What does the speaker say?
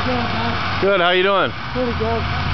doing, man? Good, how you doing? Pretty good.